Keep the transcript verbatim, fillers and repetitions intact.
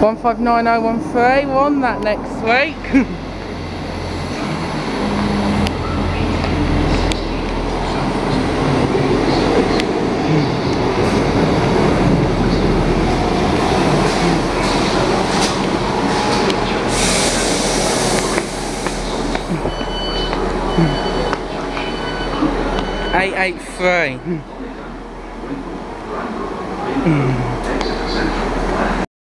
one five nine oh one three, we're on that next week. eight eight three.